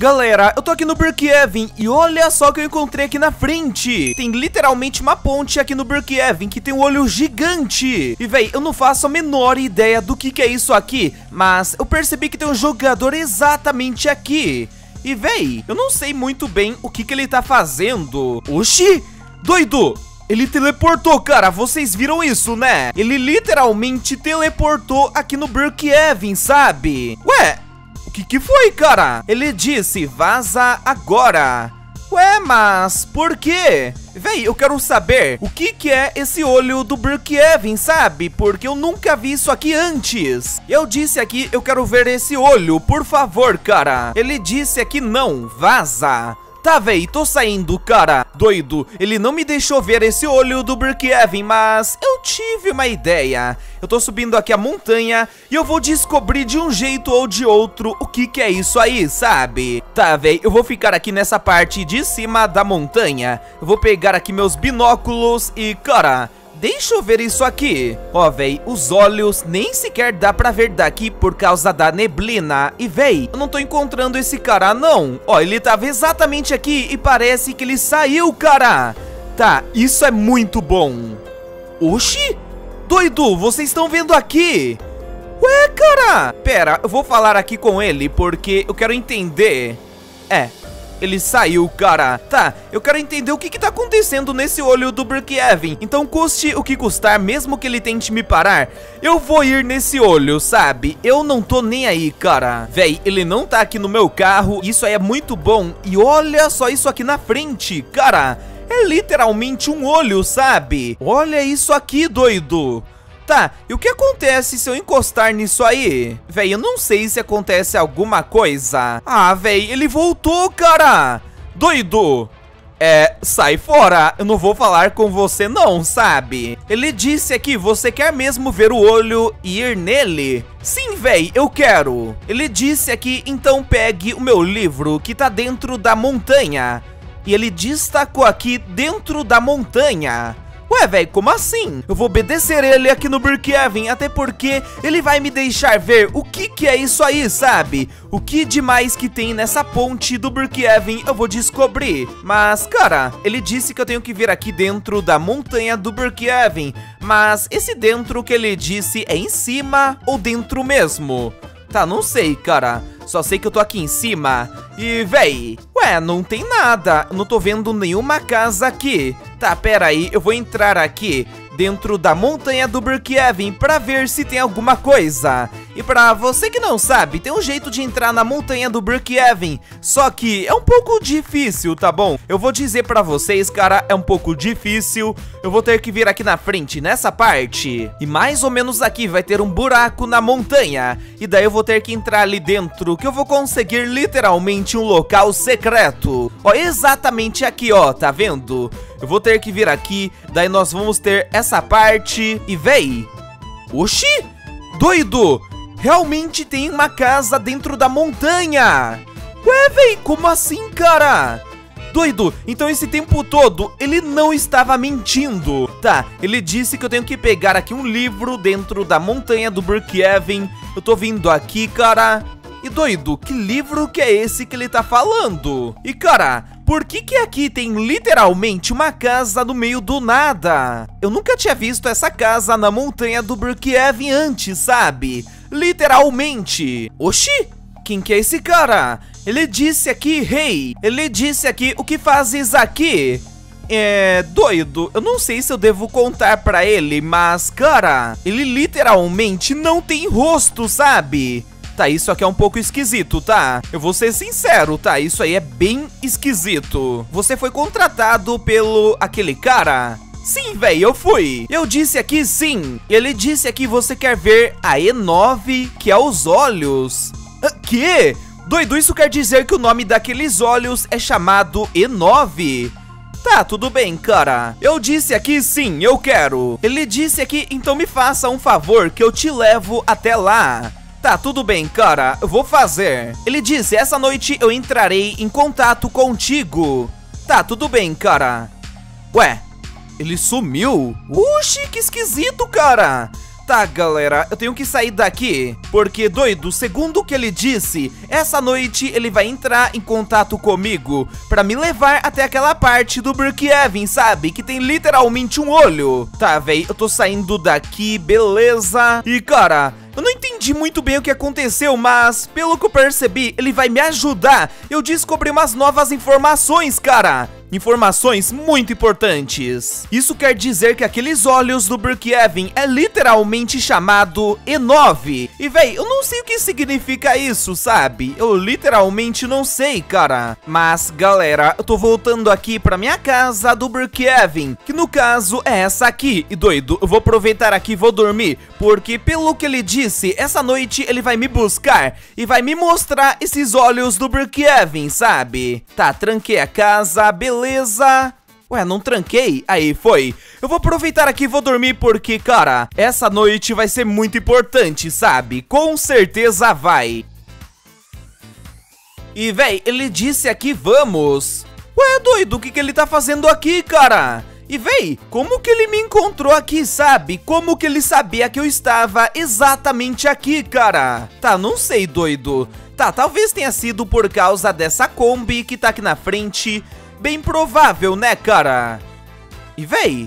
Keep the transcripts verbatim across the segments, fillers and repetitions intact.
Galera, eu tô aqui no Brookhaven e olha só o que eu encontrei aqui na frente. Tem literalmente uma ponte aqui no Brookhaven que tem um olho gigante. E véi, eu não faço a menor ideia do que que é isso aqui, mas eu percebi que tem um jogador exatamente aqui. E véi, eu não sei muito bem o que que ele tá fazendo. Oxi, doido! Ele teleportou, cara, vocês viram isso, né? Ele literalmente teleportou aqui no Brookhaven, sabe? Ué, o que que foi, cara? Ele disse, vaza agora. Ué, mas por quê? Véi, eu quero saber o que que é esse olho do Brookhaven, sabe? Porque eu nunca vi isso aqui antes. Eu disse aqui, eu quero ver esse olho, por favor, cara. Ele disse aqui, não, vaza. Tá, véi, tô saindo, cara. Doido, ele não me deixou ver esse olho do Brookhaven, mas eu tive uma ideia. Eu tô subindo aqui a montanha e eu vou descobrir de um jeito ou de outro o que que é isso aí, sabe? Tá, véi, eu vou ficar aqui nessa parte de cima da montanha. Eu vou pegar aqui meus binóculos e, cara, deixa eu ver isso aqui. Ó, véi, os olhos nem sequer dá pra ver daqui por causa da neblina. E, véi, eu não tô encontrando esse cara, não. Ó, ele tava exatamente aqui e parece que ele saiu, cara. Tá, isso é muito bom. Oxi, doido, vocês estão vendo aqui? Ué, cara. Pera, eu vou falar aqui com ele porque eu quero entender. É, ele saiu, cara. Tá, eu quero entender o que que tá acontecendo nesse olho do Brookhaven. Então, custe o que custar, mesmo que ele tente me parar, eu vou ir nesse olho, sabe? Eu não tô nem aí, cara. Véi, ele não tá aqui no meu carro. Isso aí é muito bom. E olha só isso aqui na frente, cara. É literalmente um olho, sabe? Olha isso aqui, doido. Tá, e o que acontece se eu encostar nisso aí? Véi, eu não sei se acontece alguma coisa. Ah, véi, ele voltou, cara. Doido. É, sai fora. Eu não vou falar com você não, sabe? Ele disse aqui, você quer mesmo ver o olho e ir nele? Sim, véi, eu quero. Ele disse aqui, então pegue o meu livro que tá dentro da montanha. E ele destacou aqui dentro da montanha. Ué, velho, como assim? Eu vou obedecer ele aqui no Brookhaven, até porque ele vai me deixar ver o que que é isso aí, sabe? O que demais que tem nessa ponte do Brookhaven eu vou descobrir. Mas, cara, ele disse que eu tenho que vir aqui dentro da montanha do Brookhaven. Mas esse dentro que ele disse é em cima ou dentro mesmo? Tá, não sei, cara. Só sei que eu tô aqui em cima. E, véi, ué, não tem nada. Não tô vendo nenhuma casa aqui. Tá, pera aí, eu vou entrar aqui dentro da montanha do Brookhaven pra ver se tem alguma coisa. E pra você que não sabe, tem um jeito de entrar na montanha do Brookhaven, só que é um pouco difícil, tá bom? Eu vou dizer pra vocês, cara, é um pouco difícil. Eu vou ter que vir aqui na frente, nessa parte. E mais ou menos aqui vai ter um buraco na montanha. E daí eu vou ter que entrar ali dentro, que eu vou conseguir literalmente um local secreto. Ó, exatamente aqui, ó, tá vendo? Eu vou ter que vir aqui, daí nós vamos ter essa parte. E véi, oxi, doido, realmente tem uma casa dentro da montanha. Ué, véi, como assim, cara? Doido, então esse tempo todo ele não estava mentindo. Tá, ele disse que eu tenho que pegar aqui um livro dentro da montanha do Brookhaven. Eu tô vindo aqui, cara. E doido, que livro que é esse que ele tá falando? E cara, por que que aqui tem literalmente uma casa no meio do nada? Eu nunca tinha visto essa casa na montanha do Brookhaven antes, sabe? Literalmente. Oxi, quem que é esse cara? Ele disse aqui, hey, ele disse aqui, o que fazes aqui? É, doido, eu não sei se eu devo contar pra ele, mas cara, ele literalmente não tem rosto, sabe? Tá, isso aqui é um pouco esquisito, tá? Eu vou ser sincero, tá? Isso aí é bem esquisito. Você foi contratado pelo aquele cara? Sim, véi, eu fui. Eu disse aqui sim. Ele disse aqui você quer ver a E nove, que é os olhos. Ah, que? Doido, isso quer dizer que o nome daqueles olhos é chamado E nove? Tá, tudo bem, cara. Eu disse aqui sim, eu quero. Ele disse aqui, então me faça um favor que eu te levo até lá. Tá, tudo bem, cara, eu vou fazer. Ele disse, essa noite eu entrarei em contato contigo. Tá, tudo bem, cara. Ué, ele sumiu? Uxi, que esquisito, cara. Tá, galera, eu tenho que sair daqui, porque, doido, segundo o que ele disse, essa noite ele vai entrar em contato comigo pra me levar até aquela parte do Brookhaven, sabe? Que tem literalmente um olho. Tá, véi, eu tô saindo daqui, beleza. E, cara, eu não entendi muito bem o que aconteceu, mas, pelo que eu percebi, ele vai me ajudar. Eu descobri umas novas informações, cara. Informações muito importantes. Isso quer dizer que aqueles olhos do Brookhaven é literalmente chamado E nove. E véi, eu não sei o que significa isso, sabe? Eu literalmente não sei, cara. Mas, galera, eu tô voltando aqui pra minha casa do Brookhaven, que no caso é essa aqui. E doido, eu vou aproveitar aqui e vou dormir, porque pelo que ele disse, essa noite ele vai me buscar e vai me mostrar esses olhos do Brookhaven, sabe? Tá, tranquei a casa, beleza. Beleza. Ué, não tranquei? Aí, foi. Eu vou aproveitar aqui e vou dormir porque, cara, essa noite vai ser muito importante, sabe? Com certeza vai. E, véi, ele disse aqui, vamos. Ué, doido, o que que ele tá fazendo aqui, cara? E, véi, como que ele me encontrou aqui, sabe? Como que ele sabia que eu estava exatamente aqui, cara? Tá, não sei, doido. Tá, talvez tenha sido por causa dessa Kombi que tá aqui na frente. Bem provável, né, cara? E, véi?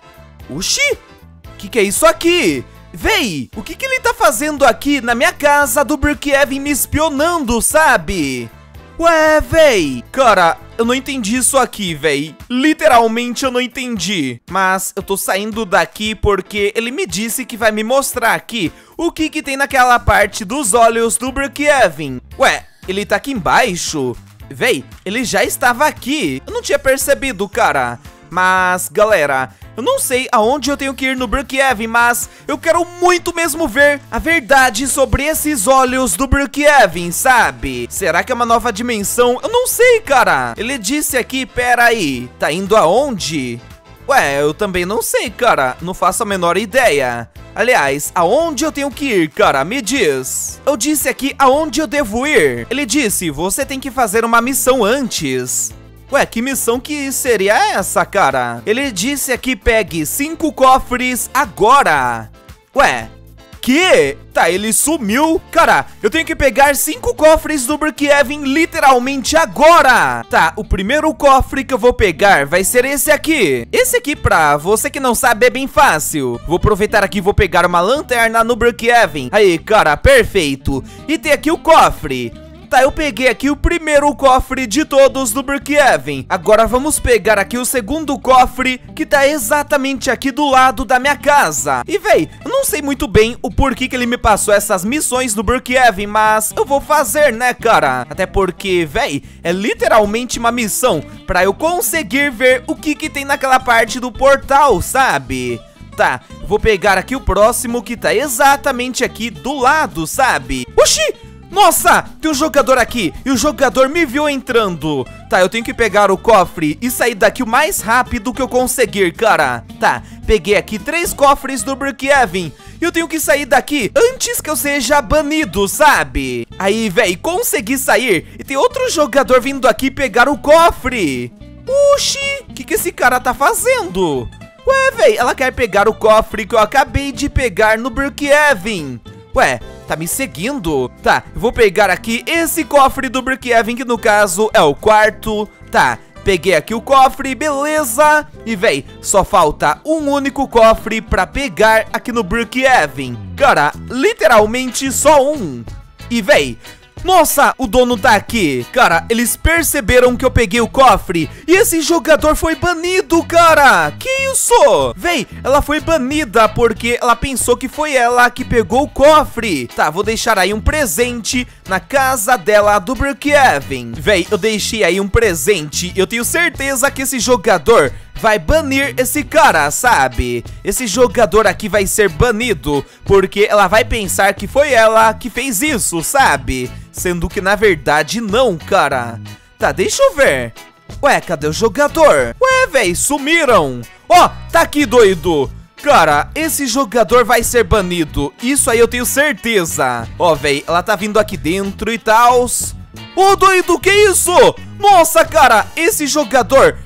Oxi! Que que é isso aqui? Véi, o que que ele tá fazendo aqui na minha casa do Brookhaven me espionando, sabe? Ué, véi! Cara, eu não entendi isso aqui, véi. Literalmente eu não entendi. Mas eu tô saindo daqui porque ele me disse que vai me mostrar aqui o que que tem naquela parte dos olhos do Brookhaven. Ué, ele tá aqui embaixo? Véi, ele já estava aqui. Eu não tinha percebido, cara. Mas, galera, eu não sei aonde eu tenho que ir no Brookhaven, mas eu quero muito mesmo ver a verdade sobre esses olhos do Brookhaven, sabe? Será que é uma nova dimensão? Eu não sei, cara. Ele disse aqui, pera aí, tá indo aonde? Ué, eu também não sei, cara. Não faço a menor ideia. Aliás, aonde eu tenho que ir, cara? Me diz. Eu disse aqui aonde eu devo ir. Ele disse, você tem que fazer uma missão antes. Ué, que missão que seria essa, cara? Ele disse aqui, pegue cinco cofres agora. Ué, que? Tá, ele sumiu. Cara, eu tenho que pegar cinco cofres do Brookhaven literalmente agora. Tá, o primeiro cofre que eu vou pegar vai ser esse aqui. Esse aqui, pra você que não sabe, é bem fácil. Vou aproveitar aqui e vou pegar uma lanterna no Brookhaven. Aí, cara, perfeito. E tem aqui o cofre. Tá, eu peguei aqui o primeiro cofre de todos do Brookhaven. Agora vamos pegar aqui o segundo cofre, que tá exatamente aqui do lado da minha casa. E, véi, eu não sei muito bem o porquê que ele me passou essas missões do Brookhaven, mas eu vou fazer, né, cara? Até porque, véi, é literalmente uma missão pra eu conseguir ver o que que tem naquela parte do portal, sabe? Tá, vou pegar aqui o próximo, que tá exatamente aqui do lado, sabe? Oxi! Nossa, tem um jogador aqui e o jogador me viu entrando. Tá, eu tenho que pegar o cofre e sair daqui o mais rápido que eu conseguir, cara. Tá, peguei aqui três cofres do Brookhaven e eu tenho que sair daqui antes que eu seja banido, sabe? Aí, véi, consegui sair e tem outro jogador vindo aqui pegar o cofre. Oxi, o que que esse cara tá fazendo? Ué, véi, ela quer pegar o cofre que eu acabei de pegar no Brookhaven. Ué, tá me seguindo? Tá, eu vou pegar aqui esse cofre do Brookhaven, que no caso é o quarto. Tá, peguei aqui o cofre, beleza. E, véi, só falta um único cofre pra pegar aqui no Brookhaven. Cara, literalmente só um. E, véi, nossa, o dono tá aqui. Cara, eles perceberam que eu peguei o cofre e esse jogador foi banido, cara. Que isso? Véi, ela foi banida porque ela pensou que foi ela que pegou o cofre. Tá, vou deixar aí um presente na casa dela do Brookhaven. Véi, eu deixei aí um presente. Eu tenho certeza que esse jogador vai banir esse cara, sabe? Esse jogador aqui vai ser banido porque ela vai pensar que foi ela que fez isso, sabe? Sendo que na verdade não, cara. Tá, deixa eu ver. Ué, cadê o jogador? Ué, véi, sumiram. Ó, tá aqui, doido. Cara, esse jogador vai ser banido. Isso aí eu tenho certeza. Ó, véi, ela tá vindo aqui dentro e tal. Ô, doido, que isso? Nossa, cara, esse jogador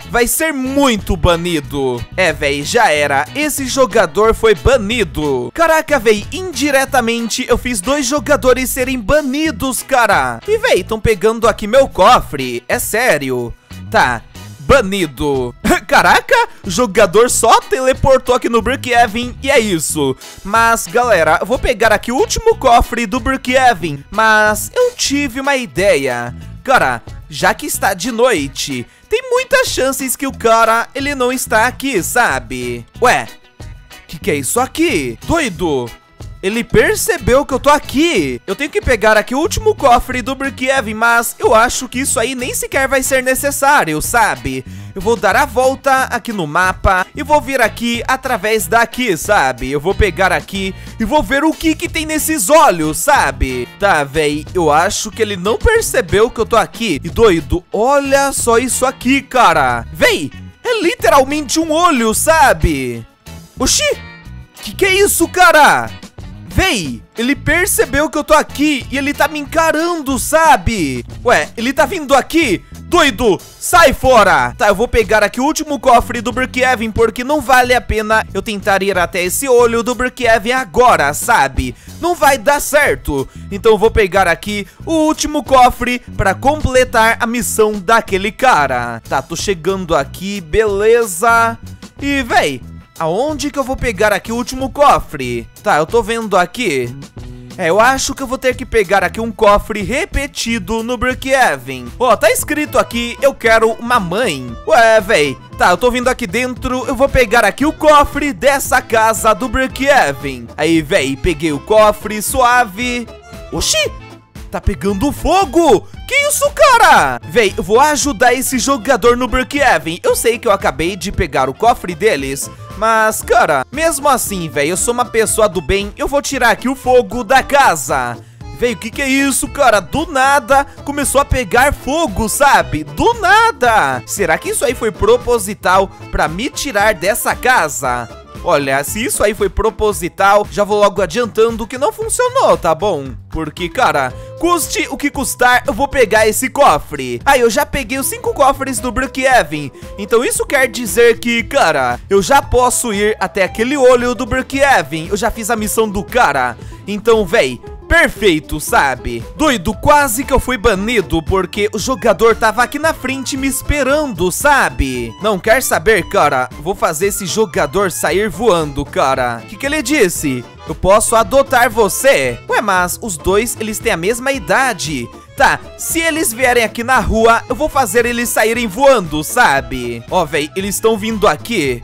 vai ser muito banido. É, véi, já era. Esse jogador foi banido. Caraca, véi, indiretamente eu fiz dois jogadores serem banidos, cara. E, véi, estão pegando aqui meu cofre. É sério. Tá, banido. Caraca, o jogador só teleportou aqui no Brookhaven e é isso. Mas, galera, eu vou pegar aqui o último cofre do Brookhaven. Mas eu tive uma ideia. Cara, já que está de noite, tem muitas chances que o cara, ele não está aqui, sabe? Ué, que que é isso aqui? Doido! Ele percebeu que eu tô aqui. Eu tenho que pegar aqui o último cofre do Brookhaven, mas eu acho que isso aí nem sequer vai ser necessário, sabe? Eu vou dar a volta aqui no mapa e vou vir aqui através daqui, sabe? Eu vou pegar aqui e vou ver o que que tem nesses olhos, sabe? Tá, véi, eu acho que ele não percebeu que eu tô aqui. E doido, olha só isso aqui, cara. Véi, é literalmente um olho, sabe? Oxi, que que é isso, cara? Véi, ele percebeu que eu tô aqui e ele tá me encarando, sabe? Ué, ele tá vindo aqui? Doido, sai fora! Tá, eu vou pegar aqui o último cofre do Brookhaven, porque não vale a pena eu tentar ir até esse olho do Brookhaven agora, sabe? Não vai dar certo. Então eu vou pegar aqui o último cofre pra completar a missão daquele cara. Tá, tô chegando aqui, beleza. E, véi, aonde que eu vou pegar aqui o último cofre? Tá, eu tô vendo aqui. É, eu acho que eu vou ter que pegar aqui um cofre repetido no Brookhaven. Ó, tá escrito aqui, eu quero uma mãe. Ué, véi. Tá, eu tô vindo aqui dentro, eu vou pegar aqui o cofre dessa casa do Brookhaven. Aí, véi, peguei o cofre, suave. Oxi, tá pegando fogo. Que isso, cara? Véi, eu vou ajudar esse jogador no Brookhaven. Eu sei que eu acabei de pegar o cofre deles, mas, cara, mesmo assim, véi, eu sou uma pessoa do bem. Eu vou tirar aqui o fogo da casa. Véi, o que que é isso, cara? Do nada começou a pegar fogo, sabe? Do nada. Será que isso aí foi proposital pra me tirar dessa casa? Olha, se isso aí foi proposital, já vou logo adiantando que não funcionou, tá bom? Porque, cara, custe o que custar, eu vou pegar esse cofre. Ah, eu já peguei os cinco cofres do Brookhaven. Então isso quer dizer que, cara, eu já posso ir até aquele olho do Brookhaven. Eu já fiz a missão do cara. Então, véi, perfeito, sabe? Doido, quase que eu fui banido porque o jogador tava aqui na frente me esperando, sabe? Não quer saber, cara? Vou fazer esse jogador sair voando, cara. O que que ele disse? Eu posso adotar você? Ué, mas os dois, eles têm a mesma idade. Tá, se eles vierem aqui na rua, eu vou fazer eles saírem voando, sabe? Ó, véi, eles estão vindo aqui.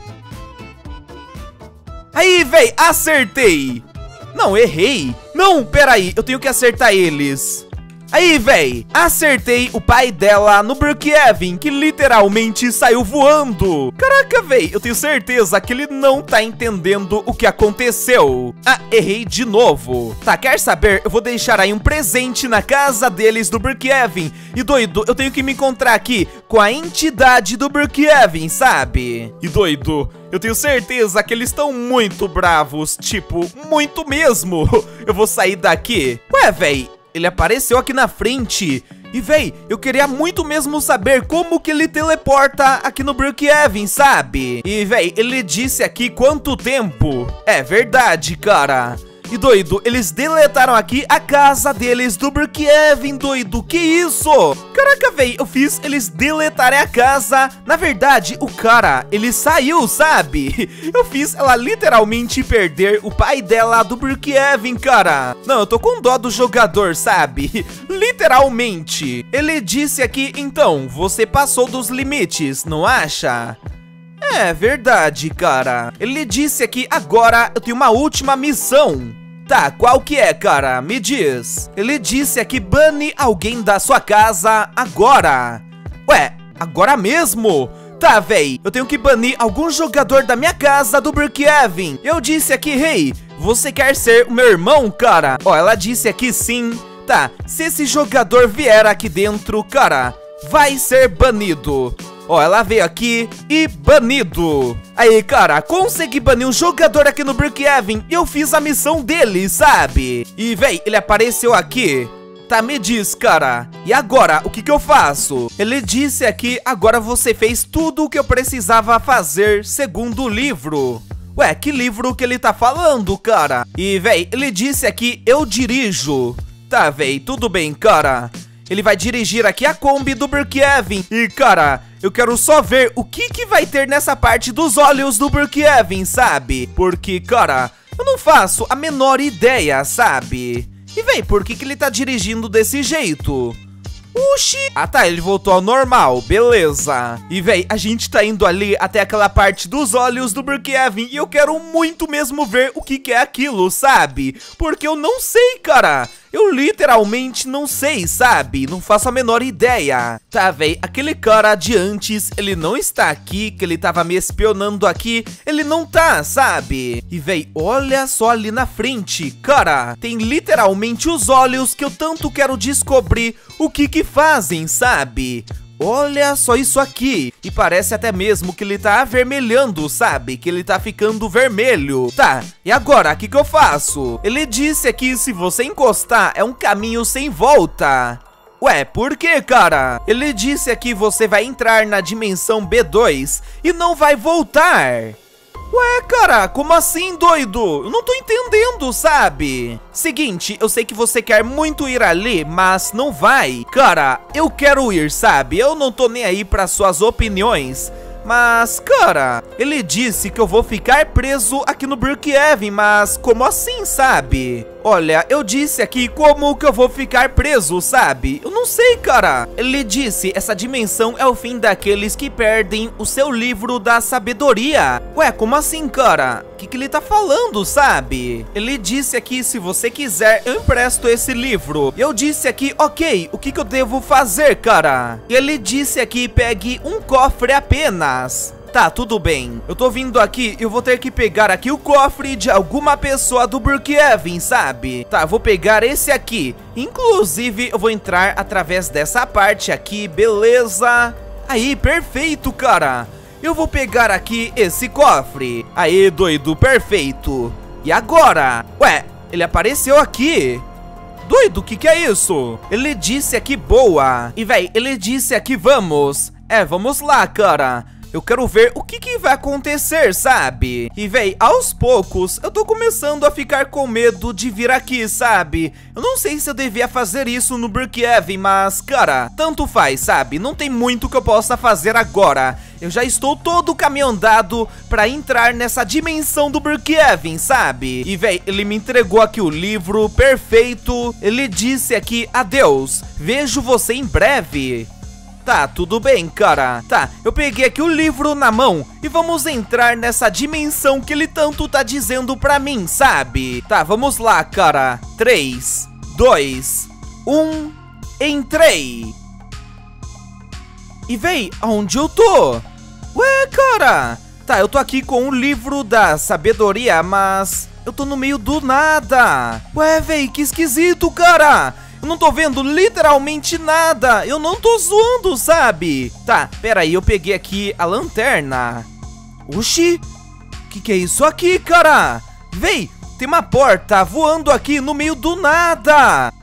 Aí, véi, acertei. Não, errei. Não, peraí, eu tenho que acertar eles. Aí, véi, acertei o pai dela no Brookhaven, que literalmente saiu voando. Caraca, véi, eu tenho certeza que ele não tá entendendo o que aconteceu. Ah, errei de novo. Tá, quer saber? Eu vou deixar aí um presente na casa deles do Brookhaven. E, doido, eu tenho que me encontrar aqui com a entidade do Brookhaven, sabe? E, doido, eu tenho certeza que eles estão muito bravos, tipo, muito mesmo. Eu vou sair daqui. Ué, véi, ele apareceu aqui na frente. E, véi, eu queria muito mesmo saber como que ele teleporta aqui no Brookhaven, sabe? E, véi, ele disse aqui quanto tempo. É verdade, cara. E, doido, eles deletaram aqui a casa deles do Brookhaven, doido. Que isso? Caraca, véi, eu fiz eles deletarem a casa. Na verdade, o cara, ele saiu, sabe? Eu fiz ela literalmente perder o pai dela do Brookhaven, cara. Não, eu tô com dó do jogador, sabe? Literalmente. Ele disse aqui, então, você passou dos limites, não acha? É verdade, cara. Ele disse aqui, agora eu tenho uma última missão. Tá, qual que é, cara? Me diz. Ele disse aqui, bane alguém da sua casa agora. Ué, agora mesmo? Tá, véi, eu tenho que banir algum jogador da minha casa do Brookhaven. Eu disse aqui, hey, você quer ser o meu irmão, cara? Ó, ela disse aqui sim. Tá, se esse jogador vier aqui dentro, cara, vai ser banido. Ó, ela veio aqui e banido. Aí, cara, consegui banir um jogador aqui no Brookhaven e eu fiz a missão dele, sabe? E, véi, ele apareceu aqui. Tá, me diz, cara. E agora, o que que eu faço? Ele disse aqui, agora você fez tudo o que eu precisava fazer segundo o livro. Ué, que livro que ele tá falando, cara? E, véi, ele disse aqui, eu dirijo. Tá, véi, tudo bem, cara. Ele vai dirigir aqui a Kombi do Brookhaven. E, cara, eu quero só ver o que que vai ter nessa parte dos olhos do Brookhaven, sabe? Porque, cara, eu não faço a menor ideia, sabe? E, véi, por que que ele tá dirigindo desse jeito? Oxi! Ah, tá, ele voltou ao normal, beleza. E, véi, a gente tá indo ali até aquela parte dos olhos do Brookhaven e eu quero muito mesmo ver o que que é aquilo, sabe? Porque eu não sei, cara. Eu literalmente não sei, sabe? Não faço a menor ideia. Tá, véi, aquele cara de antes, ele não está aqui, que ele tava me espionando aqui. Ele não tá, sabe? E, véi, olha só ali na frente. Cara, tem literalmente os olhos que eu tanto quero descobrir o que que fazem, sabe? Olha só isso aqui. E parece até mesmo que ele tá avermelhando, sabe? Que ele tá ficando vermelho. Tá, e agora, o que que eu faço? Ele disse aqui, se você encostar, é um caminho sem volta. Ué, por que, cara? Ele disse aqui, você vai entrar na dimensão B dois e não vai voltar. Ué, cara, como assim, doido? Eu não tô entendendo, sabe? Seguinte, eu sei que você quer muito ir ali, mas não vai. Cara, eu quero ir, sabe? Eu não tô nem aí para suas opiniões. Mas, cara, ele disse que eu vou ficar preso aqui no Brookhaven, mas como assim, sabe? Olha, eu disse aqui como que eu vou ficar preso, sabe? Eu não sei, cara. Ele disse, essa dimensão é o fim daqueles que perdem o seu livro da sabedoria. Ué, como assim, cara? O que que ele tá falando, sabe? Ele disse aqui, se você quiser, eu empresto esse livro. Eu disse aqui, ok, o que que eu devo fazer, cara? E ele disse aqui, pegue um cofre apenas. Tá, tudo bem. Eu tô vindo aqui, eu vou ter que pegar aqui o cofre de alguma pessoa do Brookhaven, sabe? Tá, eu vou pegar esse aqui. Inclusive, eu vou entrar através dessa parte aqui, beleza? Aí, perfeito, cara. Eu vou pegar aqui esse cofre. Aí, doido, perfeito. E agora? Ué, ele apareceu aqui. Doido, o que que é isso? Ele disse aqui boa. E, véi, ele disse aqui vamos. É, vamos lá, cara. Eu quero ver o que que vai acontecer, sabe? E, véi, aos poucos, eu tô começando a ficar com medo de vir aqui, sabe? Eu não sei se eu devia fazer isso no Brookhaven, mas, cara, tanto faz, sabe? Não tem muito que eu possa fazer agora. Eu já estou todo caminhando pra entrar nessa dimensão do Brookhaven, sabe? E, véi, ele me entregou aqui o livro, perfeito. Ele disse aqui, adeus, vejo você em breve. Tá, tudo bem, cara. Tá, eu peguei aqui o livro na mão e vamos entrar nessa dimensão que ele tanto tá dizendo pra mim, sabe? Tá, vamos lá, cara. três, dois, um, entrei. E, véi, aonde eu tô? Ué, cara. Tá, eu tô aqui com o livro da sabedoria, mas eu tô no meio do nada. Ué, véi, que esquisito, cara. Eu não tô vendo literalmente nada. Eu não tô zoando, sabe? Tá, pera aí, eu peguei aqui a lanterna. Oxi, que que é isso aqui, cara? Véi, tem uma porta voando aqui no meio do nada.